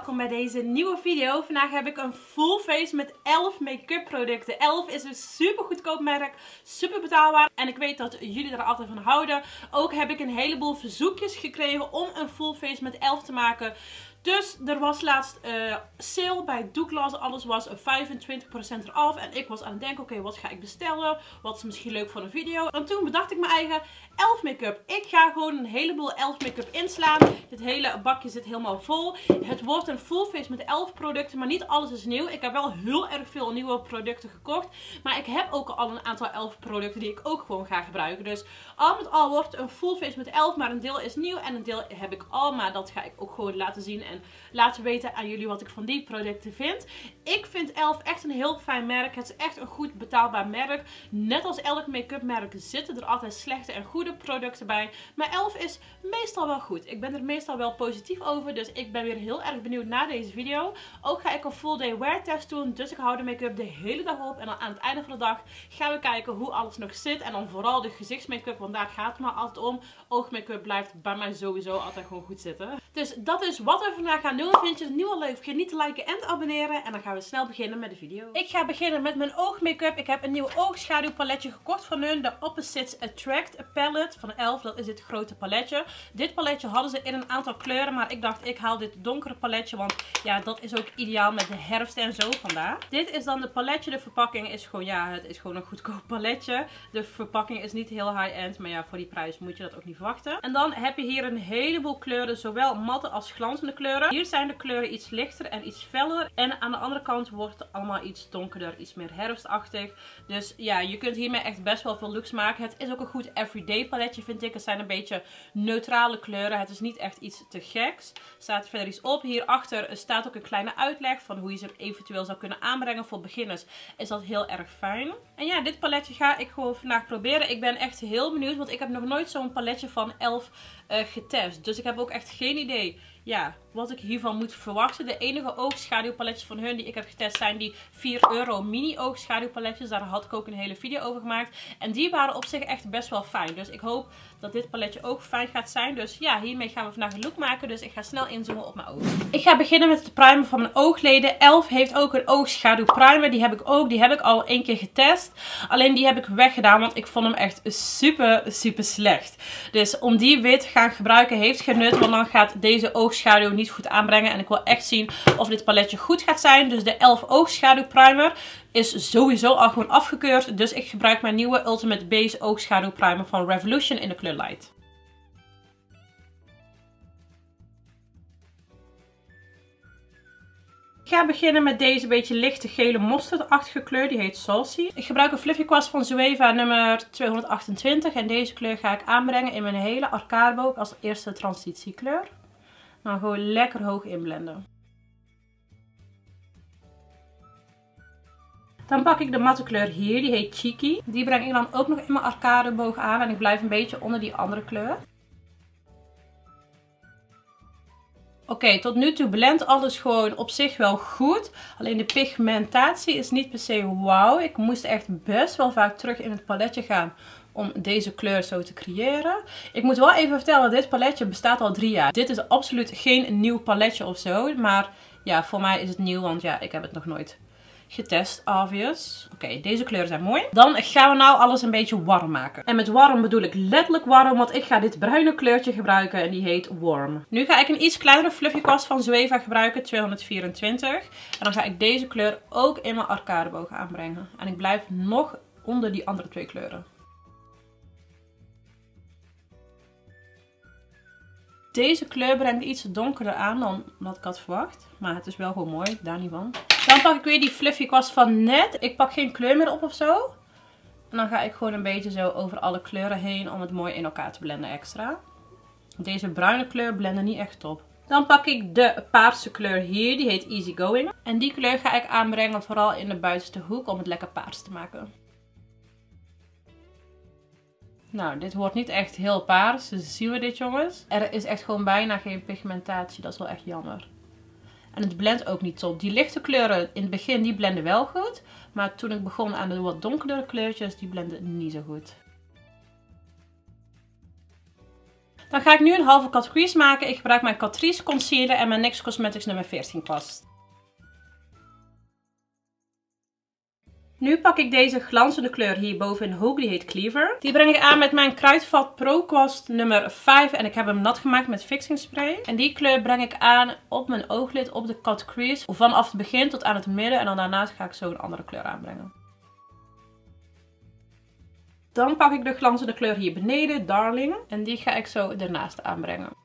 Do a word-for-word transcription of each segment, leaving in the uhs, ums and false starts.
welkom bij deze nieuwe video. Vandaag heb ik een full face met elf make-up producten. elf is een super goedkoop merk, super betaalbaar en ik weet dat jullie er altijd van houden. Ook heb ik een heleboel verzoekjes gekregen om een full face met elf te maken. Dus er was laatst uh, sale bij Douglas, alles was vijfentwintig procent eraf en ik was aan het denken, oké, okay, wat ga ik bestellen? Wat is misschien leuk voor een video? En toen bedacht ik mijn eigen elf make-up. Ik ga gewoon een heleboel elf make-up inslaan. Dit hele bakje zit helemaal vol. Het wordt een full face met elf producten, maar niet alles is nieuw. Ik heb wel heel erg veel nieuwe producten gekocht, maar ik heb ook al een aantal elf producten die ik ook gewoon ga gebruiken. Dus al met al wordt een full face met elf, maar een deel is nieuw en een deel heb ik al, maar dat ga ik ook gewoon laten zien en laten weten aan jullie wat ik van die producten vind. Ik vind elf echt een heel fijn merk. Het is echt een goed betaalbaar merk. Net als elk make-up merk zitten er altijd slechte en goede producten bij. Maar elf is meestal wel goed. Ik ben er meestal wel positief over. Dus ik ben weer heel erg benieuwd naar deze video. Ook ga ik een full day wear test doen. Dus ik hou de make-up de hele dag op. En dan aan het einde van de dag gaan we kijken hoe alles nog zit. En dan vooral de gezichtsmake-up. Want daar gaat het maar altijd om. Oogmake-up blijft bij mij sowieso altijd gewoon goed zitten. Dus dat is wat we vandaag gaan doen. Vind je het nu al leuk? Vergeet niet te liken en te abonneren. En dan gaan we snel beginnen met de video. Ik ga beginnen met mijn oogmake-up. Ik heb een nieuw oogschaduwpaletje gekocht van hun. De Opposites Attract Palette van elf. Dat is dit grote paletje. Dit paletje hadden ze in een aantal kleuren. Maar ik dacht, ik haal dit donkere paletje. Want ja, dat is ook ideaal met de herfst en zo vandaag. Dit is dan de paletje. De verpakking is gewoon, ja, het is gewoon een goedkoop paletje. De verpakking is niet heel high-end. Maar ja, voor die prijs moet je dat ook niet verwachten. En dan heb je hier een heleboel kleuren. Zowel matte als glanzende kleuren. Hier zijn de kleuren iets lichter en iets feller. En aan de andere kant wordt het allemaal iets donkerder. Iets meer herfstachtig. Dus ja, je kunt hiermee echt best wel veel looks maken. Het is ook een goed everyday paletje, vind ik. Het zijn een beetje neutrale kleuren. Het is niet echt iets te geks. Er staat verder iets op. Hierachter staat ook een kleine uitleg van hoe je ze eventueel zou kunnen aanbrengen. Voor beginners is dat heel erg fijn. En ja, dit paletje ga ik gewoon vandaag proberen. Ik ben echt heel benieuwd, want ik heb nog nooit zo'n paletje van elf uh, getest. Dus ik heb ook echt geen idee, ja, wat ik hiervan moet verwachten. De enige oogschaduwpaletjes van hun die ik heb getest zijn die vier euro mini oogschaduwpaletjes. Daar had ik ook een hele video over gemaakt. En die waren op zich echt best wel fijn. Dus ik hoop dat dit paletje ook fijn gaat zijn. Dus ja, hiermee gaan we vandaag een look maken. Dus ik ga snel inzoomen op mijn ogen. Ik ga beginnen met de primer van mijn oogleden. elf heeft ook een oogschaduwprimer. Die heb ik ook. Die heb ik al één keer getest. Alleen die heb ik weggedaan, want ik vond hem echt super, super slecht. Dus om die weer te gaan gebruiken heeft geen nut. Want dan gaat deze oogschaduw niet goed aanbrengen. En ik wil echt zien of dit paletje goed gaat zijn. Dus de elf oogschaduw primer is sowieso al gewoon afgekeurd. Dus ik gebruik mijn nieuwe Ultimate Base oogschaduw primer van Revolution in de kleur Light. Ik ga beginnen met deze beetje lichte gele mosterdachtige kleur. Die heet Saucy. Ik gebruik een fluffy kwast van Zoeva nummer tweehonderdachtentwintig. En deze kleur ga ik aanbrengen in mijn hele arcadeboog als eerste transitiekleur. Nou, gewoon lekker hoog inblenden. Dan pak ik de matte kleur hier, die heet Cheeky. Die breng ik dan ook nog in mijn arcadeboog aan en ik blijf een beetje onder die andere kleur. Oké, okay, tot nu toe blendt alles gewoon op zich wel goed. Alleen de pigmentatie is niet per se wauw. Ik moest echt best wel vaak terug in het paletje gaan om deze kleur zo te creëren. Ik moet wel even vertellen, dit paletje bestaat al drie jaar. Dit is absoluut geen nieuw paletje of zo. Maar ja, voor mij is het nieuw, want ja, ik heb het nog nooit getest, obvious. Oké, okay, deze kleuren zijn mooi. Dan gaan we nou alles een beetje warm maken. En met warm bedoel ik letterlijk warm, want ik ga dit bruine kleurtje gebruiken en die heet Warm. Nu ga ik een iets kleinere fluffy kwast van Zoeva gebruiken, tweehonderdvierentwintig. En dan ga ik deze kleur ook in mijn arcadeboog aanbrengen. En ik blijf nog onder die andere twee kleuren. Deze kleur brengt iets donkerder aan dan wat ik had verwacht. Maar het is wel gewoon mooi, daar niet van. Dan pak ik weer die fluffy kwast van net. Ik pak geen kleur meer op of zo. En dan ga ik gewoon een beetje zo over alle kleuren heen om het mooi in elkaar te blenden extra. Deze bruine kleur blende niet echt op. Dan pak ik de paarse kleur hier, die heet Easy Going. En die kleur ga ik aanbrengen vooral in de buitenste hoek om het lekker paars te maken. Nou, dit wordt niet echt heel paars. Dus zien we dit, jongens? Er is echt gewoon bijna geen pigmentatie. Dat is wel echt jammer. En het blendt ook niet top. Die lichte kleuren in het begin, die blenden wel goed. Maar toen ik begon aan de wat donkerdere kleurtjes, die blenden niet zo goed. Dan ga ik nu een halve cut crease maken. Ik gebruik mijn Catrice concealer en mijn N Y X Cosmetics nummer veertien kwast. Nu pak ik deze glanzende kleur hierboven in Hoog, die heet Cleaver. Die breng ik aan met mijn Kruidvat Pro kwast nummer vijf en ik heb hem nat gemaakt met fixing spray. En die kleur breng ik aan op mijn ooglid, op de cut crease. Vanaf het begin tot aan het midden en dan daarnaast ga ik zo een andere kleur aanbrengen. Dan pak ik de glanzende kleur hier beneden, Darling. En die ga ik zo ernaast aanbrengen.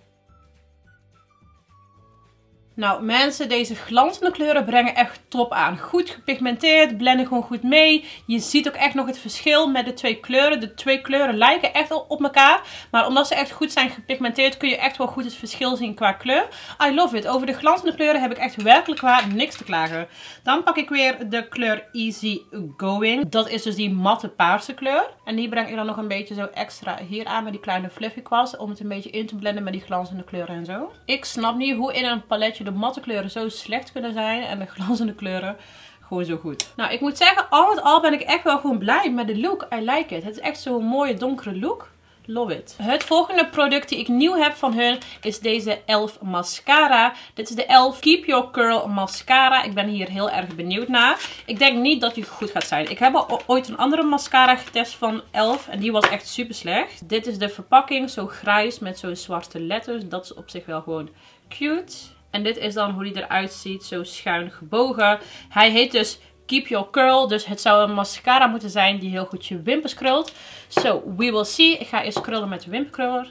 Nou mensen, deze glanzende kleuren brengen echt top aan. Goed gepigmenteerd, blenden gewoon goed mee. Je ziet ook echt nog het verschil met de twee kleuren. De twee kleuren lijken echt op elkaar. Maar omdat ze echt goed zijn gepigmenteerd kun je echt wel goed het verschil zien qua kleur. I love it. Over de glanzende kleuren heb ik echt werkelijk waar niks te klagen. Dan pak ik weer de kleur Easy Going. Dat is dus die matte paarse kleur. En die breng ik dan nog een beetje zo extra hier aan met die kleine fluffy kwast. Om het een beetje in te blenden met die glanzende kleuren en zo. Ik snap niet hoe in een paletje de matte kleuren zo slecht kunnen zijn en de glanzende kleuren gewoon zo goed. Nou, ik moet zeggen, al met al ben ik echt wel gewoon blij met de look. I like it. Het is echt zo'n mooie donkere look. Love it. Het volgende product die ik nieuw heb van hun is deze e l f mascara. Dit is de e l f Keep Your Curl mascara. Ik ben hier heel erg benieuwd naar. Ik denk niet dat die goed gaat zijn. Ik heb al ooit een andere mascara getest van e l f en die was echt super slecht. Dit is de verpakking, zo grijs met zo'n zwarte letters. Dat is op zich wel gewoon cute. En dit is dan hoe die eruit ziet, zo schuin gebogen. Hij heet dus Keep Your Curl, dus het zou een mascara moeten zijn die heel goed je wimpers krult. So, we will see. Ik ga eerst krullen met de wimperkruller.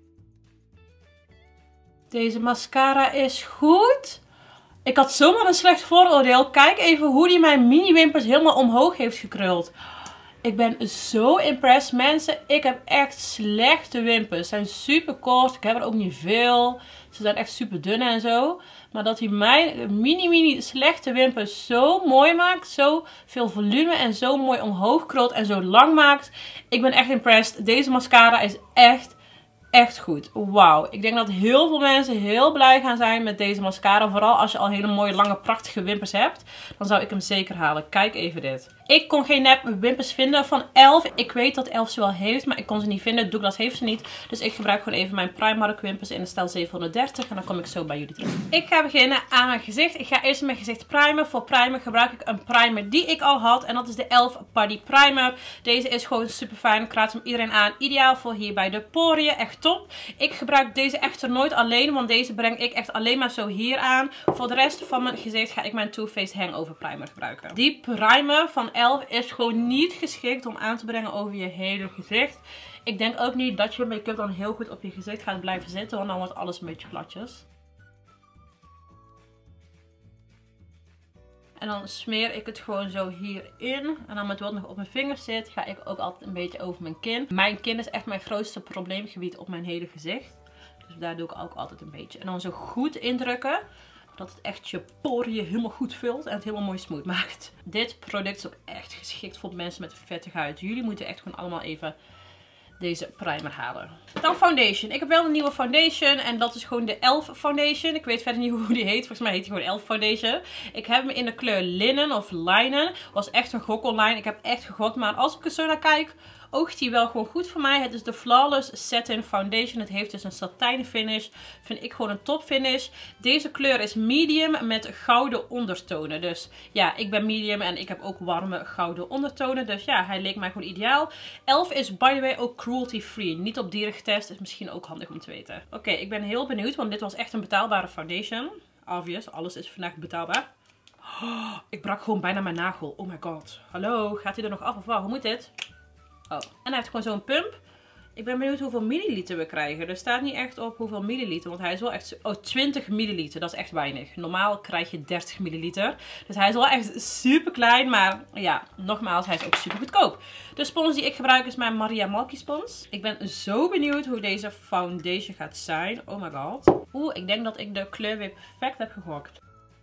Deze mascara is goed. Ik had zomaar een slecht vooroordeel. Kijk even hoe die mijn mini wimpers helemaal omhoog heeft gekruld. Ik ben zo impressed, mensen. Ik heb echt slechte wimpers. Ze zijn super kort. Ik heb er ook niet veel. Ze zijn echt super dun en zo. Maar dat hij mijn mini mini slechte wimpers zo mooi maakt. Zo veel volume en zo mooi omhoog krult en zo lang maakt. Ik ben echt impressed. Deze mascara is echt... Echt goed. Wauw. Ik denk dat heel veel mensen heel blij gaan zijn met deze mascara. Vooral als je al hele mooie, lange, prachtige wimpers hebt. Dan zou ik hem zeker halen. Kijk even dit. Ik kon geen nep wimpers vinden van e l f. Ik weet dat e l f ze wel heeft, maar ik kon ze niet vinden. Douglas heeft ze niet. Dus ik gebruik gewoon even mijn Primark wimpers in de stijl zevenhonderddertig. En dan kom ik zo bij jullie terug. Ik ga beginnen aan mijn gezicht. Ik ga eerst mijn gezicht primen. Voor primer gebruik ik een primer die ik al had. En dat is de e l f Putty Primer. Deze is gewoon super fijn. Ik raad hem iedereen aan. Ideaal voor hier bij de poriën. Echt top. Ik gebruik deze echter nooit alleen, want deze breng ik echt alleen maar zo hier aan. Voor de rest van mijn gezicht ga ik mijn Too Faced Hangover Primer gebruiken. Die primer van e l f is gewoon niet geschikt om aan te brengen over je hele gezicht. Ik denk ook niet dat je make-up dan heel goed op je gezicht gaat blijven zitten, want dan wordt alles een beetje gladjes. En dan smeer ik het gewoon zo hierin. En dan met wat nog op mijn vingers zit, ga ik ook altijd een beetje over mijn kin. Mijn kin is echt mijn grootste probleemgebied op mijn hele gezicht. Dus daar doe ik ook altijd een beetje. En dan zo goed indrukken. Dat het echt je poriën helemaal goed vult en het helemaal mooi smooth maakt. Dit product is ook echt geschikt voor mensen met een vettige huid. Jullie moeten echt gewoon allemaal even deze primer halen. Dan foundation. Ik heb wel een nieuwe foundation en dat is gewoon de e l f foundation. Ik weet verder niet hoe die heet. Volgens mij heet die gewoon e l f foundation. Ik heb hem in de kleur linnen of linen. Was echt een gokkellijn. Ik heb echt gegokt, maar als ik er zo naar kijk, oogt die wel gewoon goed voor mij. Het is de Flawless Satin Foundation. Het heeft dus een satijnen finish. Vind ik gewoon een top finish. Deze kleur is medium met gouden ondertonen. Dus ja, ik ben medium en ik heb ook warme gouden ondertonen. Dus ja, hij leek mij gewoon ideaal. e l f is by the way ook cruelty free. Niet op dieren getest. Is misschien ook handig om te weten. Oké, okay, ik ben heel benieuwd, want dit was echt een betaalbare foundation. Obvious, alles is vandaag betaalbaar. Oh, ik brak gewoon bijna mijn nagel. Oh my god. Hallo, gaat hij er nog af of wat? Hoe moet dit? Oh. En hij heeft gewoon zo'n pump. Ik ben benieuwd hoeveel milliliter we krijgen. Er staat niet echt op hoeveel milliliter. Want hij is wel echt... Oh, twintig milliliter. Dat is echt weinig. Normaal krijg je dertig milliliter. Dus hij is wel echt super klein. Maar ja, nogmaals, hij is ook super goedkoop. De spons die ik gebruik is mijn Maria Malky spons. Ik ben zo benieuwd hoe deze foundation gaat zijn. Oh my god. Oeh, ik denk dat ik de kleur weer perfect heb gegokt.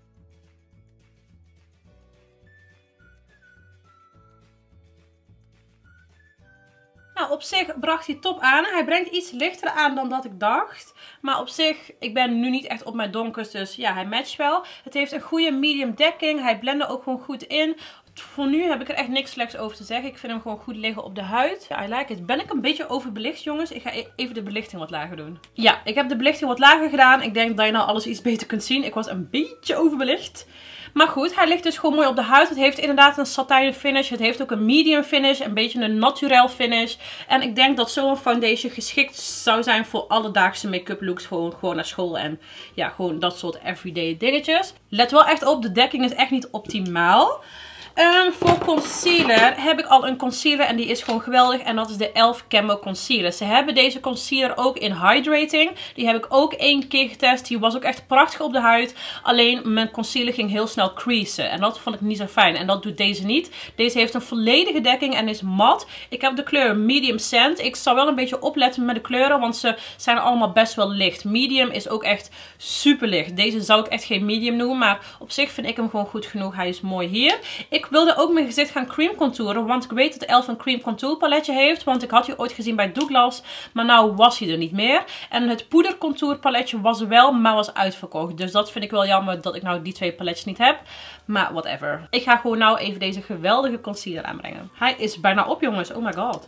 Nou, op zich bracht hij top aan. Hij brengt iets lichter aan dan dat ik dacht. Maar op zich, ik ben nu niet echt op mijn donkers. Dus ja, hij matcht wel. Het heeft een goede medium dekking. Hij blende ook gewoon goed in. Voor nu heb ik er echt niks slechts over te zeggen. Ik vind hem gewoon goed liggen op de huid. I like it. Ben ik een beetje overbelicht, jongens? Ik ga e even de belichting wat lager doen. Ja, ik heb de belichting wat lager gedaan. Ik denk dat je nou alles iets beter kunt zien. Ik was een beetje overbelicht. Maar goed, hij ligt dus gewoon mooi op de huid. Het heeft inderdaad een satijnen finish. Het heeft ook een medium finish. Een beetje een naturel finish. En ik denk dat zo'n foundation geschikt zou zijn voor alledaagse make-up looks. Gewoon, gewoon naar school en ja, gewoon dat soort everyday dingetjes. Let wel echt op, de dekking is echt niet optimaal. Um, voor concealer heb ik al een concealer en die is gewoon geweldig. En dat is de e l f Camo Concealer. Ze hebben deze concealer ook in Hydrating. Die heb ik ook één keer getest. Die was ook echt prachtig op de huid. Alleen mijn concealer ging heel snel creasen. En dat vond ik niet zo fijn. En dat doet deze niet. Deze heeft een volledige dekking en is mat. Ik heb de kleur Medium Sand. Ik zou wel een beetje opletten met de kleuren. Want ze zijn allemaal best wel licht. Medium is ook echt super licht. Deze zou ik echt geen medium noemen. Maar op zich vind ik hem gewoon goed genoeg. Hij is mooi hier. Ik wilde ook mijn gezicht gaan cream contouren. Want ik weet dat de e l f een cream contour paletje heeft. Want ik had die ooit gezien bij Douglas. Maar nou was hij er niet meer. En het poeder contour paletje was er wel. Maar was uitverkocht. Dus dat vind ik wel jammer dat ik nou die twee paletjes niet heb. Maar whatever. Ik ga gewoon nou even deze geweldige concealer aanbrengen. Hij is bijna op, jongens. Oh my god.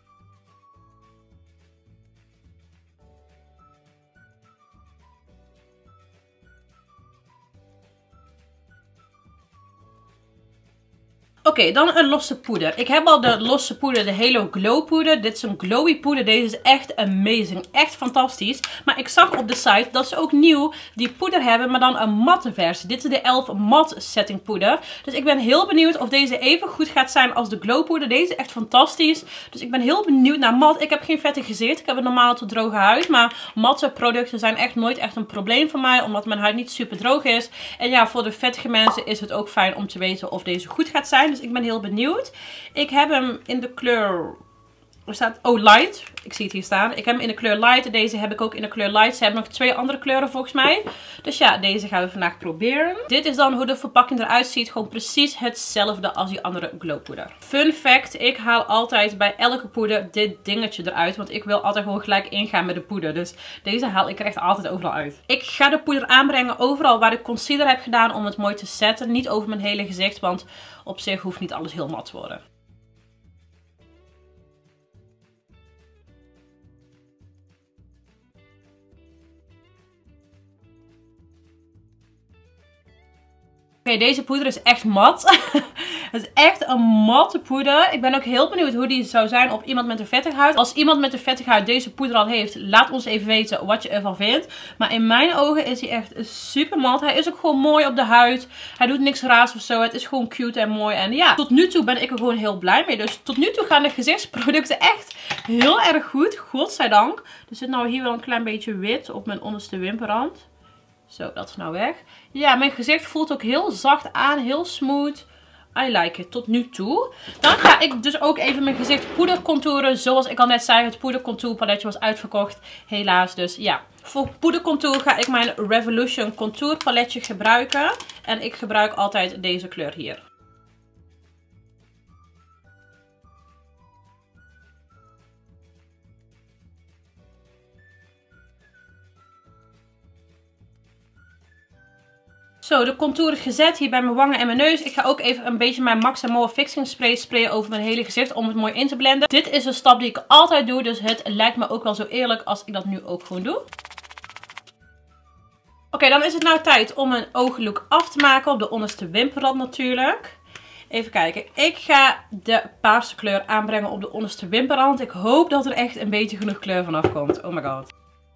Oké, okay, dan een losse poeder. Ik heb al de losse poeder, de Halo Glow poeder. Dit is een glowy poeder. Deze is echt amazing. Echt fantastisch. Maar ik zag op de site dat ze ook nieuw die poeder hebben, maar dan een matte versie. Dit is de e l f Matte Setting poeder. Dus ik ben heel benieuwd of deze even goed gaat zijn als de glow poeder. Deze is echt fantastisch. Dus ik ben heel benieuwd naar mat. Ik heb geen vettig gezicht. Ik heb een normaal tot droge huid. Maar matte producten zijn echt nooit echt een probleem voor mij. Omdat mijn huid niet super droog is. En ja, voor de vettige mensen is het ook fijn om te weten of deze goed gaat zijn. Dus ik ben heel benieuwd. Ik heb hem in de kleur... Er staat... Oh, light. Ik zie het hier staan. Ik heb hem in de kleur light. Deze heb ik ook in de kleur light. Ze hebben nog twee andere kleuren volgens mij. Dus ja, deze gaan we vandaag proberen. Dit is dan hoe de verpakking eruit ziet. Gewoon precies hetzelfde als die andere glowpoeder. Fun fact. Ik haal altijd bij elke poeder dit dingetje eruit. Want ik wil altijd gewoon gelijk ingaan met de poeder. Dus deze haal ik er echt altijd overal uit. Ik ga de poeder aanbrengen overal waar ik concealer heb gedaan om het mooi te zetten. Niet over mijn hele gezicht. Want op zich hoeft niet alles heel mat te worden. Oké, okay, deze poeder is echt mat. Het is echt een matte poeder. Ik ben ook heel benieuwd hoe die zou zijn op iemand met een vettige huid. Als iemand met een vettige huid deze poeder al heeft, laat ons even weten wat je ervan vindt. Maar in mijn ogen is hij echt super mat. Hij is ook gewoon mooi op de huid. Hij doet niks raars of zo. Het is gewoon cute en mooi. En ja, tot nu toe ben ik er gewoon heel blij mee. Dus tot nu toe gaan de gezichtsproducten echt heel erg goed. Godzijdank. Er zit nou hier wel een klein beetje wit op mijn onderste wimperrand. Zo, dat is nou weg. Ja, mijn gezicht voelt ook heel zacht aan. Heel smooth. I like it tot nu toe. Dan ga ik dus ook even mijn gezicht poeder contouren. Zoals ik al net zei, het poeder contour paletje was uitverkocht. Helaas, dus ja. Voor poeder contour ga ik mijn Revolution contour paletje gebruiken. En ik gebruik altijd deze kleur hier. Zo, de contour is gezet hier bij mijn wangen en mijn neus. Ik ga ook even een beetje mijn Max en More Fixing Spray sprayen over mijn hele gezicht om het mooi in te blenden. Dit is een stap die ik altijd doe, dus het lijkt me ook wel zo eerlijk als ik dat nu ook gewoon doe. Oké, okay, dan is het nou tijd om mijn ooglook af te maken op de onderste wimperrand natuurlijk. Even kijken. Ik ga de paarse kleur aanbrengen op de onderste wimperrand. Ik hoop dat er echt een beetje genoeg kleur vanaf komt. Oh my god.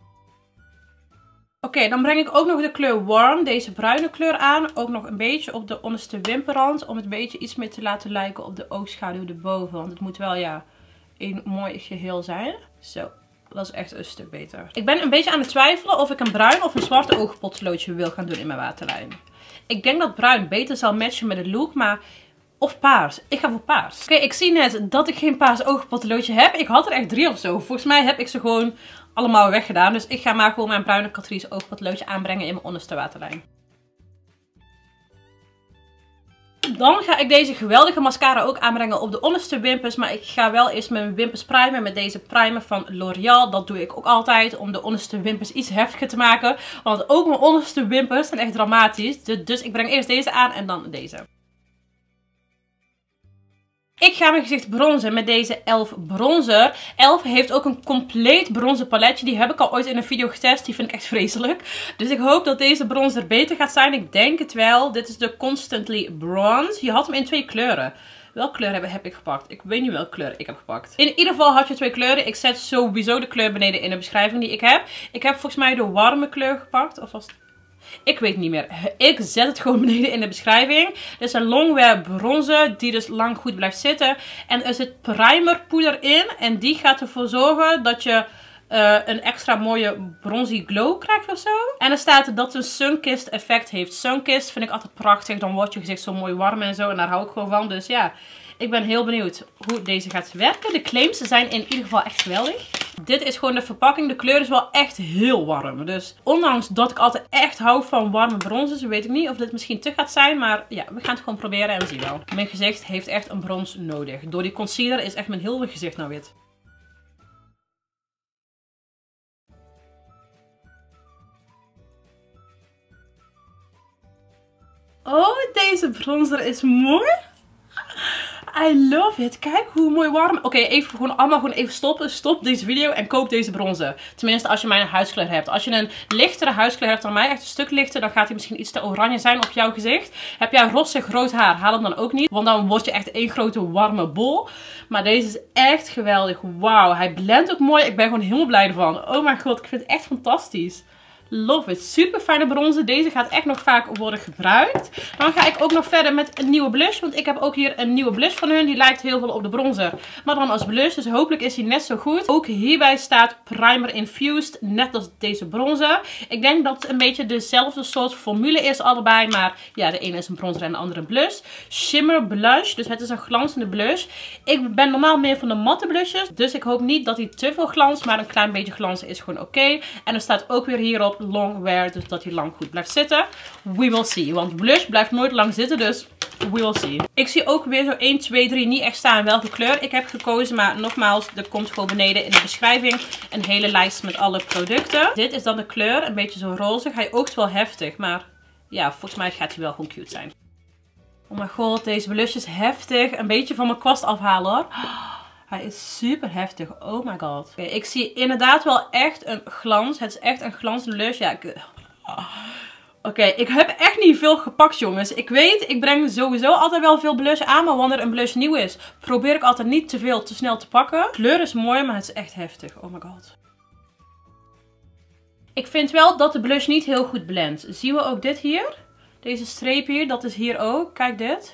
Oké, okay, dan breng ik ook nog de kleur Warm, deze bruine kleur aan. Ook nog een beetje op de onderste wimperrand. Om het een beetje iets meer te laten lijken op de oogschaduw erboven. Want het moet wel, ja, een mooi geheel zijn. Zo, dat is echt een stuk beter. Ik ben een beetje aan het twijfelen of ik een bruin of een zwarte oogpotloodje wil gaan doen in mijn waterlijn. Ik denk dat bruin beter zal matchen met de look, maar... Of paars. Ik ga voor paars. Oké, okay, ik zie net dat ik geen paars oogpotloodje heb. Ik had er echt drie of zo. Volgens mij heb ik ze gewoon allemaal weggedaan. Dus ik ga maar gewoon mijn bruine Catrice oogpotloodje aanbrengen in mijn onderste waterlijn. Dan ga ik deze geweldige mascara ook aanbrengen op de onderste wimpers. Maar ik ga wel eerst mijn wimpers primen met deze primer van L'Oreal. Dat doe ik ook altijd om de onderste wimpers iets heftiger te maken. Want ook mijn onderste wimpers zijn echt dramatisch. Dus ik breng eerst deze aan en dan deze. Ik ga mijn gezicht bronzen met deze e l f bronzer. e l f heeft ook een compleet bronzer paletje. Die heb ik al ooit in een video getest. Die vind ik echt vreselijk. Dus ik hoop dat deze bronzer beter gaat zijn. Ik denk het wel. Dit is de Constantly Bronze. Je had hem in twee kleuren. Welke kleur heb, heb ik gepakt? Ik weet niet welke kleur ik heb gepakt. In ieder geval had je twee kleuren. Ik zet sowieso de kleur beneden in de beschrijving die ik heb. Ik heb volgens mij de warme kleur gepakt. Of was het... Ik weet niet meer. Ik zet het gewoon beneden in de beschrijving. Dit is een longwear bronzer die dus lang goed blijft zitten. En er zit primerpoeder in. En die gaat ervoor zorgen dat je uh, een extra mooie bronzy glow krijgt of zo. En er staat dat het een sunkist effect heeft. Sunkist vind ik altijd prachtig. Dan wordt je gezicht zo mooi warm en zo. En daar hou ik gewoon van. Dus ja, ik ben heel benieuwd hoe deze gaat werken. De claims zijn in ieder geval echt geweldig. Dit is gewoon de verpakking. De kleur is wel echt heel warm. Dus ondanks dat ik altijd echt hou van warme bronzers, weet ik niet of dit misschien te gaat zijn. Maar ja, we gaan het gewoon proberen en we zien wel. Mijn gezicht heeft echt een brons nodig. Door die concealer is echt mijn hele gezicht nou wit. Oh, deze bronzer is mooi. I love it. Kijk hoe mooi warm. Oké, okay, even gewoon allemaal gewoon even stoppen. Stop deze video en koop deze bronzer. Tenminste als je mijn huidskleur hebt. Als je een lichtere huidskleur hebt dan mij, echt een stuk lichter, dan gaat hij misschien iets te oranje zijn op jouw gezicht. Heb jij rossig rood haar, haal hem dan ook niet. Want dan word je echt één grote warme bol. Maar deze is echt geweldig. Wauw, hij blendt ook mooi. Ik ben gewoon helemaal blij ervan. Oh mijn god, ik vind het echt fantastisch. Love it. Super fijne bronzer. Deze gaat echt nog vaak worden gebruikt. Dan ga ik ook nog verder met een nieuwe blush. Want ik heb ook hier een nieuwe blush van hun. Die lijkt heel veel op de bronzer. Maar dan als blush. Dus hopelijk is die net zo goed. Ook hierbij staat primer infused. Net als deze bronzer. Ik denk dat het een beetje dezelfde soort formule is allebei. Maar ja, de ene is een bronzer en de andere een blush. Shimmer blush. Dus het is een glanzende blush. Ik ben normaal meer van de matte blushes. Dus ik hoop niet dat hij te veel glans. Maar een klein beetje glanzen is gewoon oké. Okay. En er staat ook weer hierop long wear, dus dat hij lang goed blijft zitten. We will see. Want blush blijft nooit lang zitten, dus we will see. Ik zie ook weer zo één, twee, drie niet echt staan welke kleur ik heb gekozen. Maar nogmaals, er komt gewoon beneden in de beschrijving een hele lijst met alle producten. Dit is dan de kleur, een beetje zo roze. Hij oogt wel heftig, maar ja, volgens mij gaat hij wel gewoon cute zijn. Oh mijn god, deze blush is heftig. Een beetje van mijn kwast afhalen hoor. Hij is super heftig. Oh my god. Okay, ik zie inderdaad wel echt een glans. Het is echt een glanzende blush. Ja, ik... Oké, okay, ik heb echt niet veel gepakt, jongens. Ik weet, ik breng sowieso altijd wel veel blush aan. Maar wanneer een blush nieuw is, probeer ik altijd niet te veel te snel te pakken. De kleur is mooi, maar het is echt heftig. Oh my god. Ik vind wel dat de blush niet heel goed blendt. Zien we ook dit hier? Deze streep hier, dat is hier ook. Kijk dit.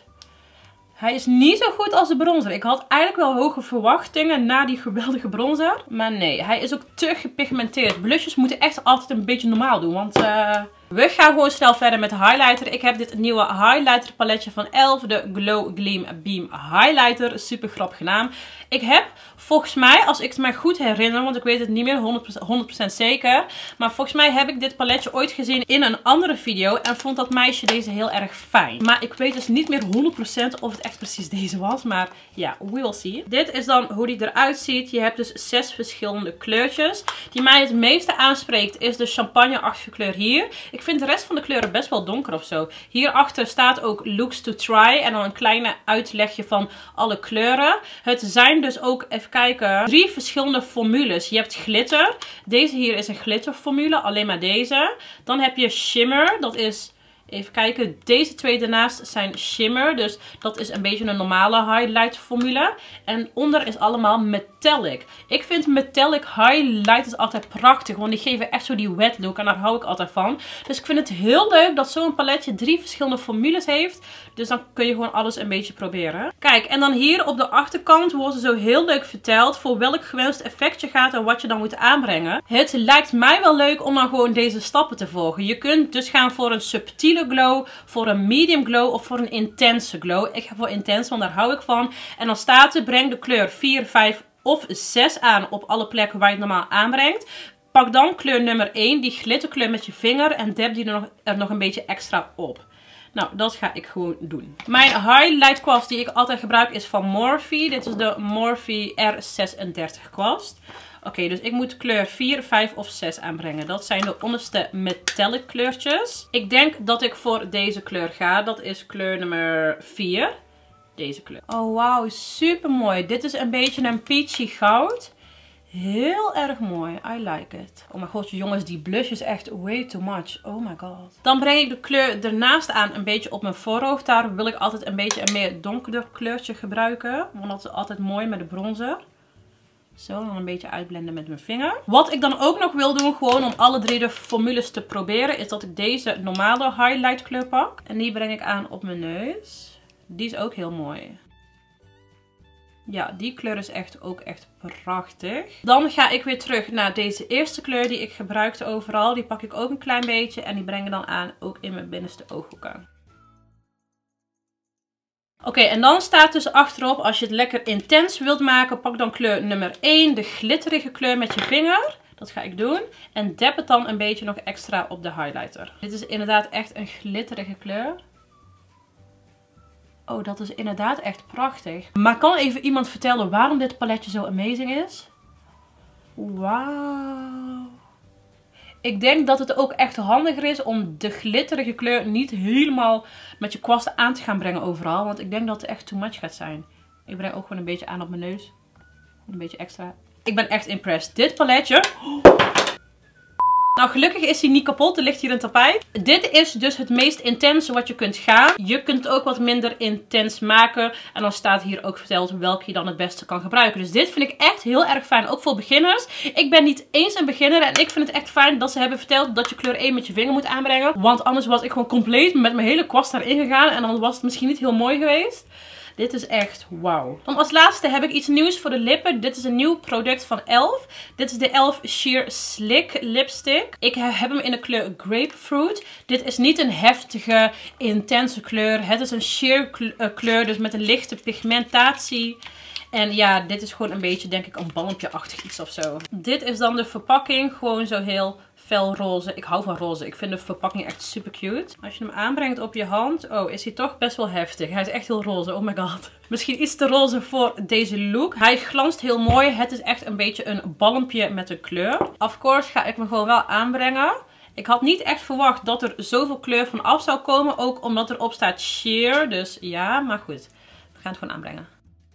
Hij is niet zo goed als de bronzer. Ik had eigenlijk wel hoge verwachtingen na die geweldige bronzer. Maar nee, hij is ook te gepigmenteerd. Blushes moeten echt altijd een beetje normaal doen. Want uh, we gaan gewoon snel verder met de highlighter. Ik heb dit nieuwe highlighter paletje van e l f. De Glow Gleam Beam Highlighter. Super grappige naam. Ik heb volgens mij, als ik het mij goed herinner, want ik weet het niet meer honderd procent zeker. Maar volgens mij heb ik dit paletje ooit gezien in een andere video. En vond dat meisje deze heel erg fijn. Maar ik weet dus niet meer honderd procent of het echt precies deze was. Maar ja, we will see. Dit is dan hoe die eruit ziet. Je hebt dus zes verschillende kleurtjes. Die mij het meeste aanspreekt is de champagneachtige kleur hier. Ik vind de rest van de kleuren best wel donker of zo. Hierachter staat ook looks to try. En dan een kleine uitlegje van alle kleuren. Het zijn dus ook, even kijken, drie verschillende formules. Je hebt glitter. Deze hier is een glitterformule. Alleen maar deze. Dan heb je shimmer. Dat is... Even kijken, deze twee daarnaast zijn shimmer. Dus dat is een beetje een normale highlight formule. En onder is allemaal metallic. Ik vind metallic highlighters altijd prachtig. Want die geven echt zo die wet look. En daar hou ik altijd van. Dus ik vind het heel leuk dat zo'n paletje drie verschillende formules heeft. Dus dan kun je gewoon alles een beetje proberen. Kijk, en dan hier op de achterkant wordt er zo heel leuk verteld voor welk gewenst effect je gaat en wat je dan moet aanbrengen. Het lijkt mij wel leuk om dan gewoon deze stappen te volgen. Je kunt dus gaan voor een subtiele glow, voor een medium glow of voor een intense glow. Ik ga voor intense, want daar hou ik van. En dan staat er, breng de kleur vier, vijf of zes aan op alle plekken waar je het normaal aanbrengt. Pak dan kleur nummer één, die glitterkleur met je vinger en dab die er nog, er nog een beetje extra op. Nou, dat ga ik gewoon doen. Mijn highlight kwast die ik altijd gebruik is van Morphe. Dit is de Morphe R zesendertig kwast. Oké, okay, dus ik moet kleur vier, vijf of zes aanbrengen. Dat zijn de onderste metallic kleurtjes. Ik denk dat ik voor deze kleur ga. Dat is kleur nummer vier. deze kleur. Oh wauw, super mooi. Dit is een beetje een peachy goud. Heel erg mooi. I like it. Oh mijn god, jongens, die blush is echt way too much. Oh my god. Dan breng ik de kleur ernaast aan een beetje op mijn voorhoofd. Daar wil ik altijd een beetje een meer donkerder kleurtje gebruiken. Want dat is altijd mooi met de bronzer. Zo, dan een beetje uitblenden met mijn vinger. Wat ik dan ook nog wil doen, gewoon om alle drie de formules te proberen, is dat ik deze normale highlight kleur pak. En die breng ik aan op mijn neus. Die is ook heel mooi. Ja, die kleur is echt ook echt prachtig. Dan ga ik weer terug naar deze eerste kleur die ik gebruikte overal. Die pak ik ook een klein beetje en die breng ik dan aan ook in mijn binnenste ooghoeken. Oké, okay, en dan staat dus achterop, als je het lekker intens wilt maken, pak dan kleur nummer één, de glitterige kleur met je vinger. Dat ga ik doen. En dab het dan een beetje nog extra op de highlighter. Dit is inderdaad echt een glitterige kleur. Oh, dat is inderdaad echt prachtig. Maar kan even iemand vertellen waarom dit paletje zo amazing is? Wauw. Ik denk dat het ook echt handiger is om de glitterige kleur niet helemaal met je kwasten aan te gaan brengen overal. Want ik denk dat het echt too much gaat zijn. Ik breng ook gewoon een beetje aan op mijn neus. Een beetje extra. Ik ben echt impressed. Dit paletje... Nou, gelukkig is hij niet kapot. Er ligt hier een tapijt. Dit is dus het meest intense wat je kunt gaan. Je kunt het ook wat minder intens maken. En dan staat hier ook verteld welke je dan het beste kan gebruiken. Dus dit vind ik echt heel erg fijn. Ook voor beginners. Ik ben niet eens een beginner. En ik vind het echt fijn dat ze hebben verteld dat je kleur één met je vinger moet aanbrengen. Want anders was ik gewoon compleet met mijn hele kwast daarin gegaan. En dan was het misschien niet heel mooi geweest. Dit is echt wauw. Dan als laatste heb ik iets nieuws voor de lippen. Dit is een nieuw product van e l f. Dit is de e l f Sheer Slick Lipstick. Ik heb hem in de kleur Grapefruit. Dit is niet een heftige, intense kleur. Het is een sheer kleur, dus met een lichte pigmentatie. En ja, dit is gewoon een beetje, denk ik, een balmpje-achtig iets of zo. Dit is dan de verpakking. Gewoon zo heel fel roze. Ik hou van roze. Ik vind de verpakking echt super cute. Als je hem aanbrengt op je hand. Oh, is hij toch best wel heftig. Hij is echt heel roze. Oh my god. Misschien iets te roze voor deze look. Hij glanst heel mooi. Het is echt een beetje een balmpje met een kleur. Of course ga ik me gewoon wel aanbrengen. Ik had niet echt verwacht dat er zoveel kleur van af zou komen. Ook omdat erop staat sheer. Dus ja, maar goed. We gaan het gewoon aanbrengen.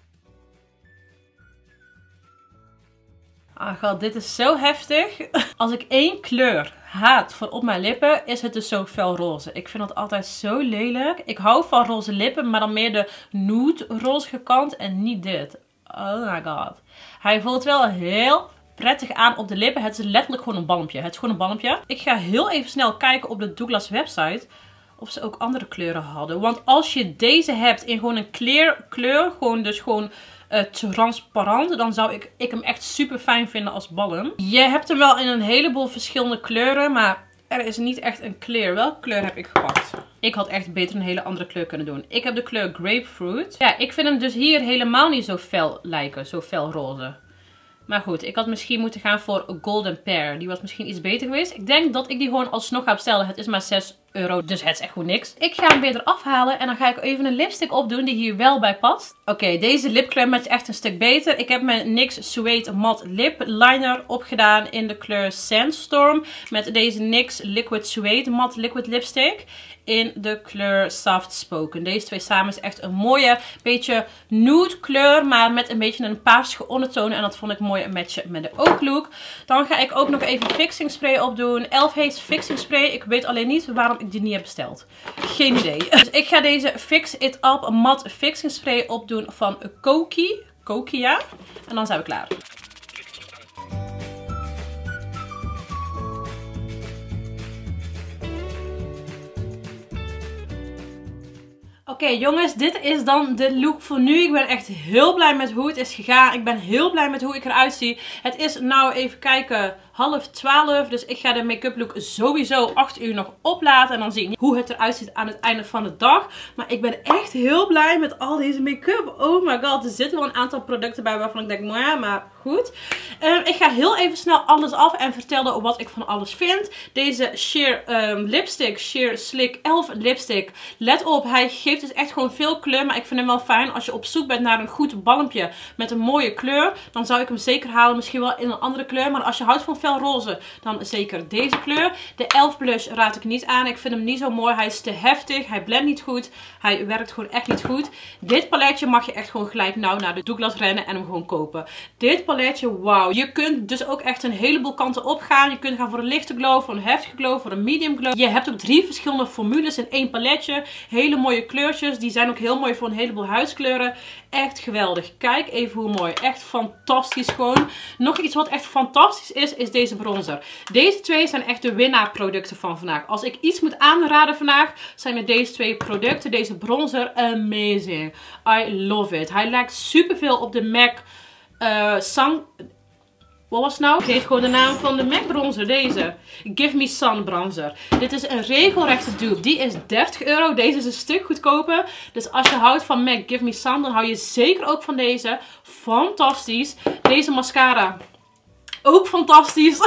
Ah god, dit is zo heftig. Als ik één kleur haat voor op mijn lippen, is het dus zo fel roze. Ik vind dat altijd zo lelijk. Ik hou van roze lippen, maar dan meer de nude rozige kant en niet dit. Oh my god. Hij voelt wel heel prettig aan op de lippen. Het is letterlijk gewoon een balmpje. Het is gewoon een balmpje. Ik ga heel even snel kijken op de Douglas website of ze ook andere kleuren hadden. Want als je deze hebt in gewoon een clear kleur, gewoon dus gewoon Uh, transparant, dan zou ik, ik hem echt super fijn vinden als balm. Je hebt hem wel in een heleboel verschillende kleuren, maar er is niet echt een kleur. Welke kleur heb ik gepakt? Ik had echt beter een hele andere kleur kunnen doen. Ik heb de kleur Grapefruit. Ja, ik vind hem dus hier helemaal niet zo fel lijken, zo fel roze. Maar goed, ik had misschien moeten gaan voor Golden Pear. Die was misschien iets beter geweest. Ik denk dat ik die gewoon alsnog ga bestellen. Het is maar zes euro, dus het is echt gewoon niks. Ik ga hem weer eraf halen en dan ga ik even een lipstick opdoen die hier wel bij past. Oké, okay, deze lipkleur matcht echt een stuk beter. Ik heb mijn N Y X Suede Matte Lip Liner opgedaan in de kleur Sandstorm. Met deze N Y X Liquid Suede Matte Liquid Lipstick in de kleur Soft Spoken. Deze twee samen is echt een mooie, beetje nude kleur, maar met een beetje een paarsige ondertoon. En dat vond ik mooi matchen met de ooglook. Dan ga ik ook nog even fixing spray opdoen. e l f heeft fixing spray. Ik weet alleen niet waarom ik die niet heb besteld. Geen idee. Dus ik ga deze Fix It Up Matte Fixing Spray opdoen van Koki. Kokia. En dan zijn we klaar. Oké okay, jongens, dit is dan de look voor nu. Ik ben echt heel blij met hoe het is gegaan. Ik ben heel blij met hoe ik eruit zie. Het is nou even kijken, half twaalf. Dus ik ga de make-up look sowieso acht uur nog oplaten. En dan zien hoe het eruit ziet aan het einde van de dag. Maar ik ben echt heel blij met al deze make-up. Oh my god, er zitten wel een aantal producten bij waarvan ik denk, maar ja, maar goed. Um, ik ga heel even snel alles af en vertellen wat ik van alles vind. Deze sheer um, lipstick, Sheer Slick e l f lipstick. Let op, hij geeft dus echt gewoon veel kleur. Maar ik vind hem wel fijn als je op zoek bent naar een goed balmpje met een mooie kleur. Dan zou ik hem zeker halen. Misschien wel in een andere kleur. Maar als je houdt van fel fel roze, dan zeker deze kleur. De e l f blush raad ik niet aan. Ik vind hem niet zo mooi. Hij is te heftig. Hij blendt niet goed. Hij werkt gewoon echt niet goed. Dit paletje mag je echt gewoon gelijk nou naar de Douglas rennen en hem gewoon kopen. Dit paletje, wauw. Je kunt dus ook echt een heleboel kanten op gaan. Je kunt gaan voor een lichte glow, voor een heftige glow, voor een medium glow. Je hebt ook drie verschillende formules in één paletje. Hele mooie kleurtjes. Die zijn ook heel mooi voor een heleboel huidskleuren. Echt geweldig. Kijk even hoe mooi. Echt fantastisch gewoon. Nog iets wat echt fantastisch is, is deze bronzer. Deze twee zijn echt de winnaarproducten van vandaag. Als ik iets moet aanraden vandaag, zijn het deze twee producten. Deze bronzer, amazing. I love it. Hij lijkt superveel op de MAC uh, Sun... Wat was het nou? Ik weet gewoon de naam van de MAC bronzer. Deze. Give Me Sun bronzer. Dit is een regelrechte dupe. Die is dertig euro. Deze is een stuk goedkoper. Dus als je houdt van MAC Give Me Sun, dan hou je zeker ook van deze. Fantastisch. Deze mascara. Ook fantastisch.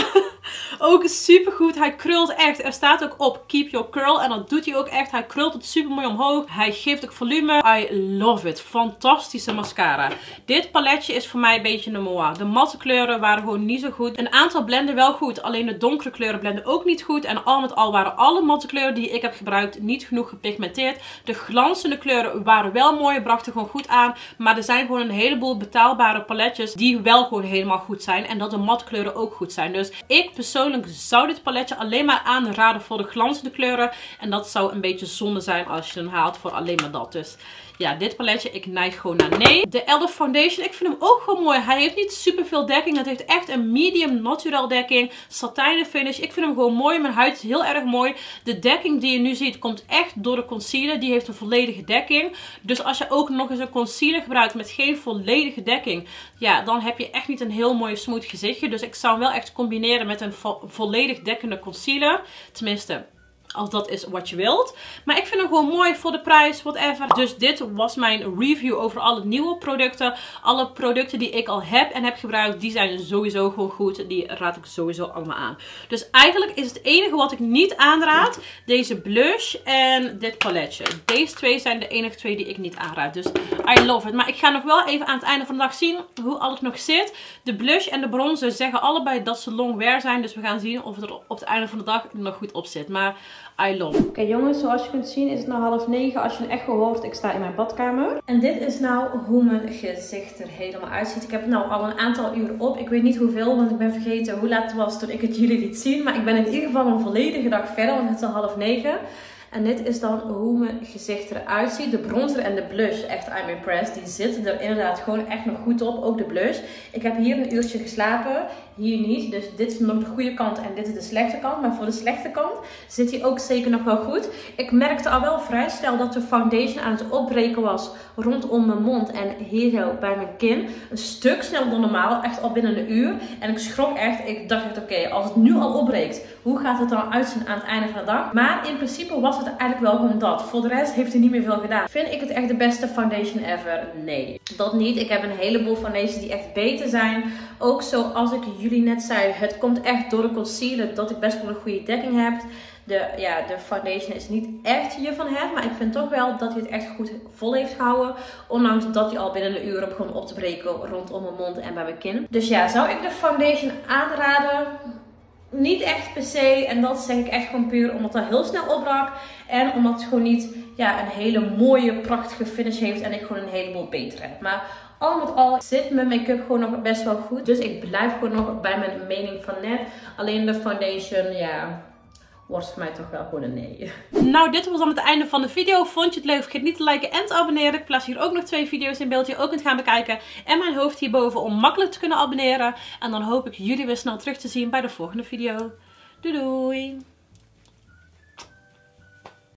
Ook super goed. Hij krult echt. Er staat ook op Keep Your Curl. En dat doet hij ook echt. Hij krult het super mooi omhoog. Hij geeft ook volume. I love it. Fantastische mascara. Dit paletje is voor mij een beetje een moa. De matte kleuren waren gewoon niet zo goed. Een aantal blenden wel goed. Alleen de donkere kleuren blenden ook niet goed. En al met al waren alle matte kleuren die ik heb gebruikt niet genoeg gepigmenteerd. De glanzende kleuren waren wel mooi. Brachten gewoon goed aan. Maar er zijn gewoon een heleboel betaalbare paletjes die wel gewoon helemaal goed zijn. En dat de matte kleuren ook goed zijn. Dus ik persoonlijk zou dit paletje alleen maar aanraden voor de glanzende kleuren. En dat zou een beetje zonde zijn als je hem haalt voor alleen maar dat. Dus ja, dit paletje, ik neig gewoon naar nee. De e l f Foundation, ik vind hem ook gewoon mooi. Hij heeft niet super veel dekking. Het heeft echt een medium natural dekking. Satijnen finish. Ik vind hem gewoon mooi. Mijn huid is heel erg mooi. De dekking die je nu ziet komt echt door de concealer. Die heeft een volledige dekking. Dus als je ook nog eens een concealer gebruikt met geen volledige dekking, ja, dan heb je echt niet een heel mooi smooth gezichtje. Dus ik zou hem wel echt combineren met een vo volledig dekkende concealer. Tenminste, als dat is wat je wilt. Maar ik vind hem gewoon mooi voor de prijs, whatever. Dus dit was mijn review over alle nieuwe producten. Alle producten die ik al heb en heb gebruikt, die zijn sowieso gewoon goed. Die raad ik sowieso allemaal aan. Dus eigenlijk is het enige wat ik niet aanraad, deze blush en dit paletje. Deze twee zijn de enige twee die ik niet aanraad. Dus I love it. Maar ik ga nog wel even aan het einde van de dag zien hoe alles nog zit. De blush en de bronzer zeggen allebei dat ze long wear zijn. Dus we gaan zien of het er op het einde van de dag nog goed op zit. Maar I love. Oké okay, jongens, zoals je kunt zien is het nu half negen. Als je een echo hoort, ik sta in mijn badkamer. En dit is nou hoe mijn gezicht er helemaal uitziet. Ik heb het nou al een aantal uur op. Ik weet niet hoeveel, want ik ben vergeten hoe laat het was toen ik het jullie liet zien. Maar ik ben in ieder geval een volledige dag verder, want het is al half negen. En dit is dan hoe mijn gezicht eruit ziet. De bronzer en de blush, echt I'm impressed. Die zitten er inderdaad gewoon echt nog goed op. Ook de blush. Ik heb hier een uurtje geslapen. Hier niet. Dus dit is nog de goede kant en dit is de slechte kant. Maar voor de slechte kant zit hij ook zeker nog wel goed. Ik merkte al wel vrij snel dat de foundation aan het opbreken was rondom mijn mond. En hier zo bij mijn kin. Een stuk sneller dan normaal. Echt al binnen een uur. En ik schrok echt. Ik dacht echt oké, okay, als het nu al opbreekt, hoe gaat het dan uitzien aan het einde van de dag? Maar in principe was het eigenlijk wel gewoon dat. Voor de rest heeft hij niet meer veel gedaan. Vind ik het echt de beste foundation ever? Nee. Dat niet. Ik heb een heleboel foundations die echt beter zijn. Ook zoals ik jullie net zei. Het komt echt door de concealer dat ik best wel een goede dekking heb. De, ja, de foundation is niet echt hiervan het. Maar ik vind toch wel dat hij het echt goed vol heeft gehouden. Ondanks dat hij al binnen een uur begon op te breken rondom mijn mond en bij mijn kin. Dus ja, zou ik de foundation aanraden? Niet echt per se. En dat zeg ik echt gewoon puur omdat het heel snel opbrak. En omdat het gewoon niet ja, een hele mooie, prachtige finish heeft. En ik gewoon een heleboel beter heb. Maar al met al zit mijn make-up gewoon nog best wel goed. Dus ik blijf gewoon nog bij mijn mening van net. Alleen de foundation, ja, wordt voor mij toch wel gewoon een nee. Nou, dit was dan het einde van de video. Vond je het leuk? Vergeet niet te liken en te abonneren. Ik plaats hier ook nog twee video's in beeld die je ook kunt gaan bekijken. En mijn hoofd hierboven om makkelijk te kunnen abonneren. En dan hoop ik jullie weer snel terug te zien bij de volgende video. Doei doei!